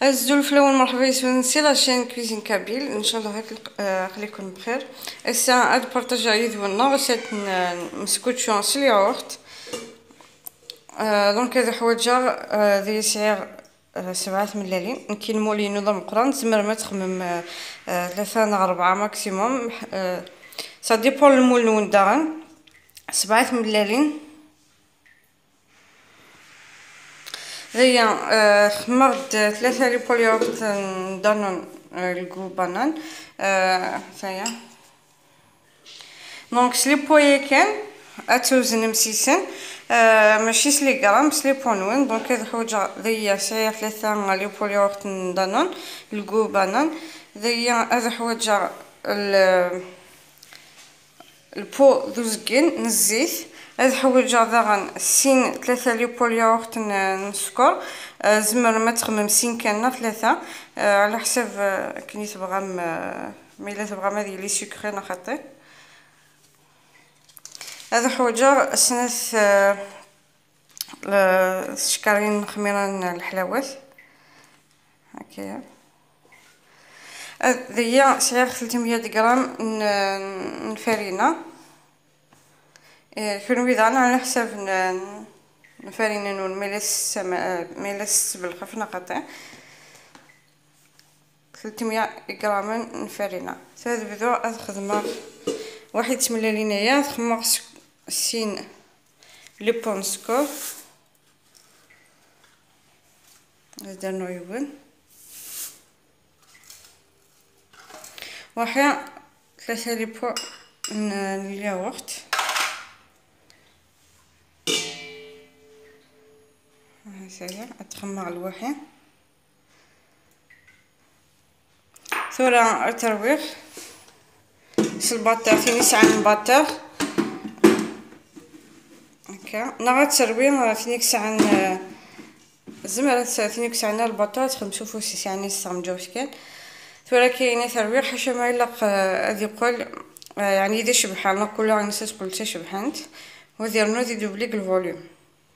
الزول الفلوين، مرحبا يسونسي لاشين كوزين كابيل. ان شاء الله خليكم بخير. الساعه اد بارطاجا يدونا باش نسكوتشو نسلي ياغورت. دونك هذا حوايجا ذي سعر 7 ملالين. كاين مولي نظام قران تزمر ما تخمم 3 ل 4 ماكسيموم. سا ديبون المول وين دارن. 7 ملالين هيا. خمرت 3 ليبول ياغورت دانون الكو بانان. ثايا دونك سليبويا كان اتوزن مسيسن. ماشي سلي غرام سلي بونوين. دونك هاد الحوجه ذيا سعر 3 ليبول ياغورت دانون الكو بانان. ذيا هاد الحوجه البو دوزكين نزيت. هاد حوايج ضاغن سين 3 ليبول ياغورت نسكر. زمر ما تخمم سين كان 3 على حسب كني تبغى. ميلا تبغى هذه لي سكري نخطي. هاد حوايج سناس الشكارين خميران الحلاوات هكايا. هذيا سعر 300 غرام نفارينه. كانوا يدعنا على حساب نفارينه نون ميلاس بالخفنا قطع 300 غرام نفارينه. هذا بدو الخدمه 1 ملالينيه تخمر سين لي بونسكور. هذا نويون واحد 3 ليبو الياغورت. هكايا اتخمر الواحد ثورة الترويح الباطر فيني ساعة الباطر هكا. نغا ترويح فيني ساعة زمرة فيني ساعة الباطر تخدمو فوسي يعني الصام جوش كان. ثورة كاينة ترويح حاشا ما يلق هذي يقول يعني إذا شبحان كل عن نسيت قلت شبحانت وذي رنو ذي دوبليك الفوليوم.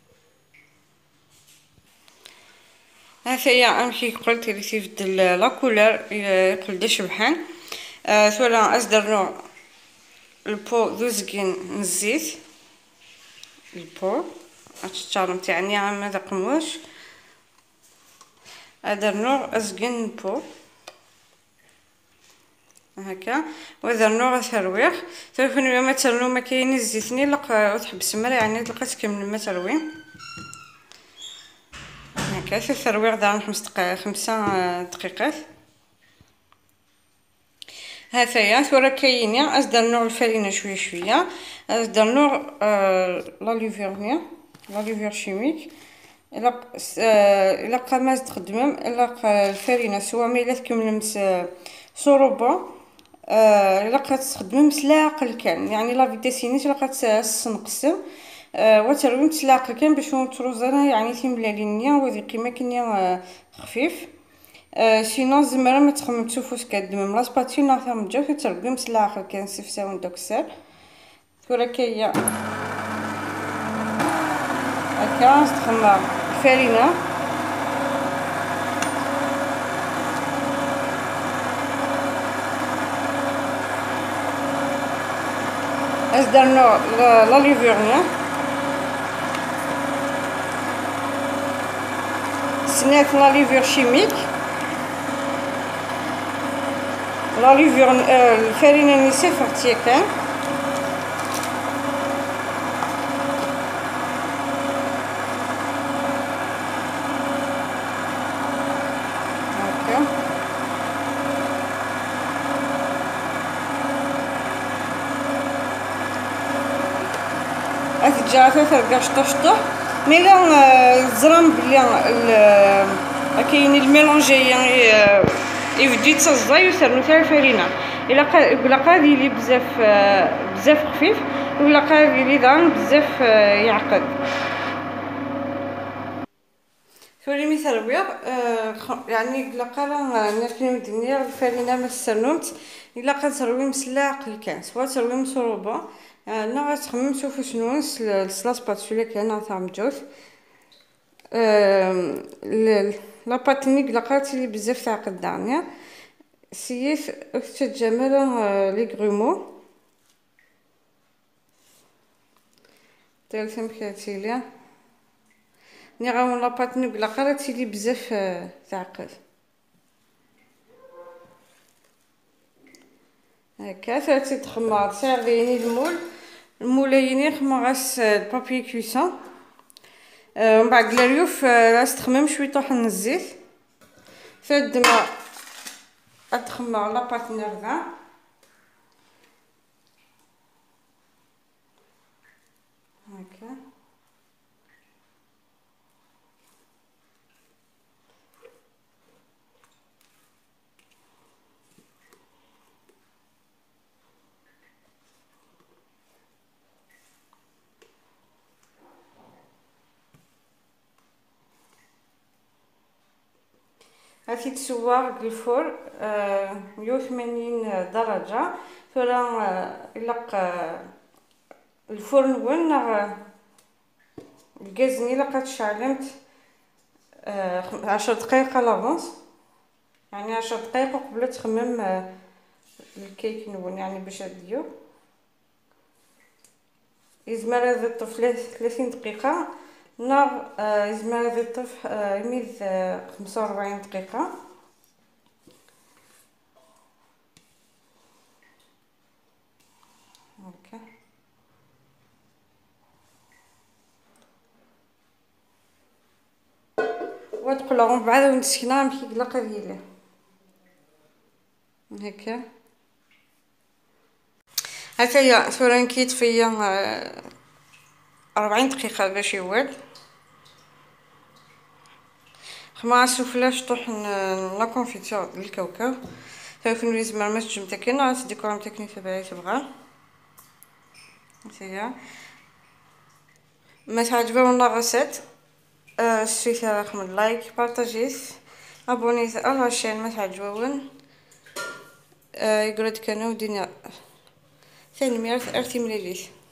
هاثيا امشي قلت لي تيبدل لا كولور يقول دا شبحان. ثورة أصدرنو البو دوزكين نزيت البو اتشارم تاعني عام هذا قموش. أدرنو أزكين البو هكا. وهذا النوع ترويح تكون ما ترنو ما كاين الزيتني لق تحبس مرة يعني تلقى تكمل ما تروين هكا. في الترويح دار 5 دقيقات. هاثيا ثورة كاينين أصدر نوع الفرينة شوية شوية. أصدر نوع لا ليفيرنيا لا ليفير شيميك. إلا قاماز تخدمم إلا الفرينة سوا ميلا تكملمت صوروبا. إلا تخدمم سلاقل كان يعني لا فيتاسينيت إلا تنقسم وترويم سلاقل كان باش نتروزنا يعني تيملالينيا وذي قيمة كنيا خفيف. سينو زمرا ما تخمم تشوفوش كدمم لا سباتيل ناثا مجاو ترويم سلاقل كان سيفساون دوك السال. ثورة كايا هكا نستخدم الفرينة أصدرنا لا ليفيرنيا سنات لا ليفير شيميك لا ليفير الفرينة نيسي فرتيا كان. أتجاهل ترجع شطشطة ميلا زرام بلي كاين الميلونجي يعني يبدي تصزاي ويسرنو فيها الفرينة. إلا قادي لي بزاف خفيف ولا قادي لي دان بزاف يعقد. تولي مثال بيض يعني إلا قرا نركنو الدنيا الفرينة ما تسرنومت إلا قاد تروي مسلاق كان سوا تروي مصروبة. أنا غتخمم شوفو شنو الصلاص باتشولا كاين تاع مجوز. لاباطينيك لقاتي لي بزاف تعقد دانيا سيف تتجمل لي غرومو تالتم كاتيليا ني غاون لاباطينيك لقاتي لي بزاف تعقد هكا ثلاثه تخمار ساغيني المولايني خماغاس البابي كويسون ومن بعد الريوف راس تخمم شويه طحن الزيت فالدما اتخمر لاباطينير ذا هكا هاتي تسوى الفور 180 درجة ثورا يلق الفرن وين الغازني لقات شعلمت 10 دقائق لافونس يعني 10 دقائق قبل تخمم الكيك نون يعني باش هاديو يزمر هذا الطفل 30 دقيقة نار يزمر هذا الطفل يميز 45 دقيقة هكا وتقلعهم بعد ونسكنها مكي قلقه ديالها هكا هكايا ثورا كيطفيا 40 دقيقه باش يوال خما سوفلاش طحن لا كونفيتور ديال الكاوكاو تعرفوا نريز ما تجم تاكلنا الديكور تاعك تبعي تبغى هكايا ما تعجبونا لا غوسيت سويتها رقم لايك بارطاجيت ابونيت على الشين ما تعجبون يقولوا كانوا دينا ثاني ميرث ارتي مليليت